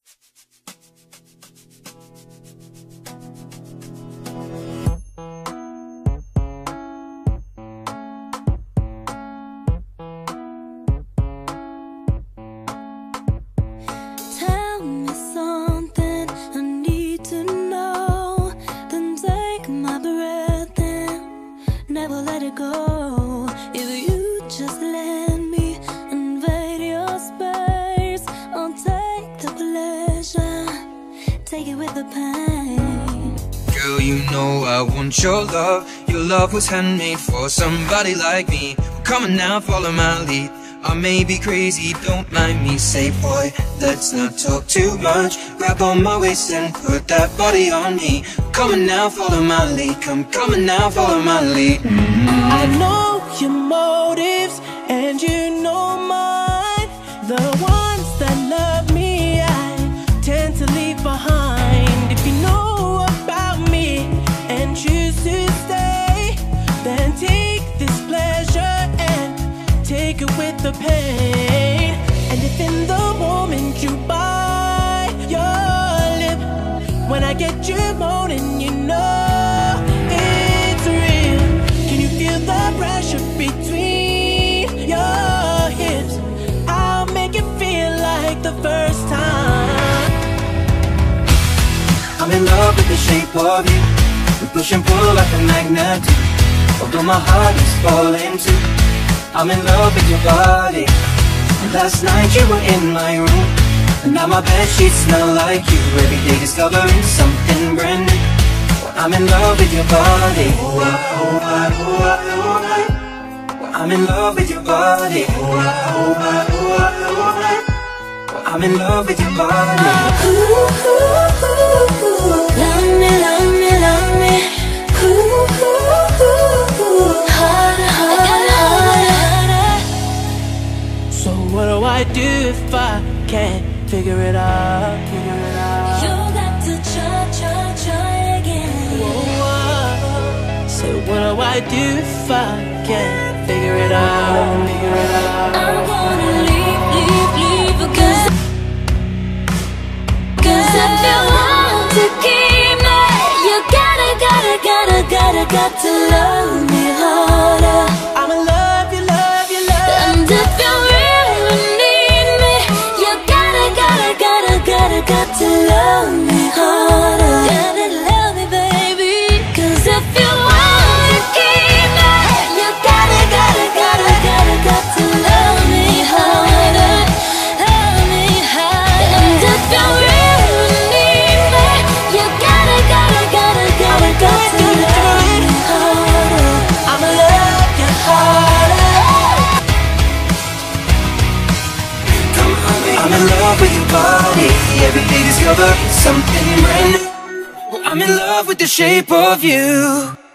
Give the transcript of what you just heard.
Tell me something I need to know, then take my breath and never let it go. If you just let me invade your space, I'll take the pleasure, take it with the pain. Girl, you know I want your love. Your love was handmade for somebody like me. Come on now, follow my lead. I may be crazy, don't mind me. Say boy, let's not talk too much. Grab on my waist and put that body on me. Come on now, follow my lead. Come on now, follow my lead. I know your motives and you know mine. The ones that love me I tend to leave behind. If you know about me and choose to stay, then take this pleasure and take it with the pain. And if in the moment you bite your lip, when I get you moaning, you know it's real. Can you feel the pressure between your hips? I'll make it feel like the first time. I'm in love with the shape of you. We push and pull like a magnet do. Although my heart is falling too, I'm in love with your body. Last night you were in my room, and now my bedsheets smell like you. Every day discovering something brand new. I'm in love with your body. I'm in love with your body. I'm in love with your body. Love me, love me, love me. Harder, harder, harder. So what do I do if I can't figure it out? You got to try again. Whoa. So what do I do if I can't figure it out? I'm gonna leave because if you want to keep me, you got to love me harder. I'ma love you, love you, love. And if you really need me, you got to love me harder. Gotta love me, baby. 'Cause if you want to keep me, you got to love me harder. Love me harder. And if you really need me, you gotta to love me harder. I'ma love you harder. I'm in love with your body. Every day discovering something brand new. I'm in love with the shape of you.